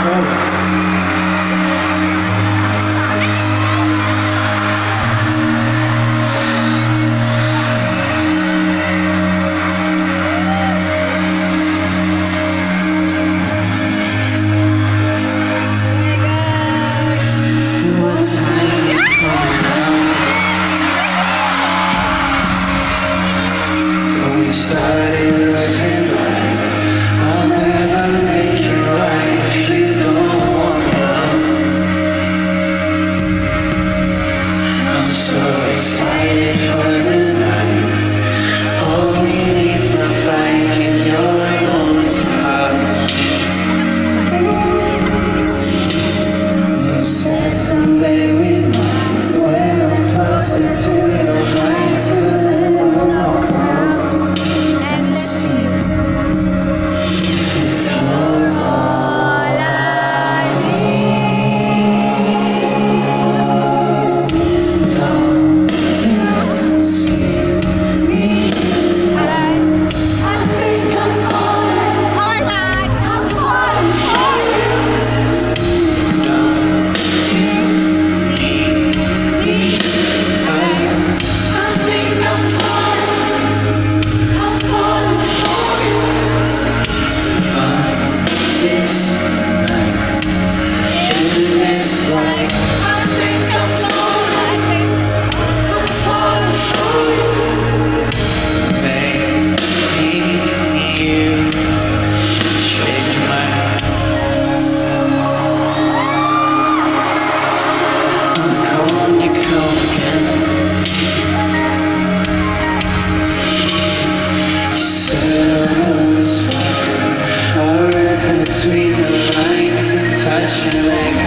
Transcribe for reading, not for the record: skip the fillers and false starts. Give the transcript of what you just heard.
Started losing light. I'll never make it right if you don't want me. I'm so excited for the night. All we need's my bike and your enormous heart. You said someday we might, when I'm closer to your height, to live on our crown. Between the lines and touching like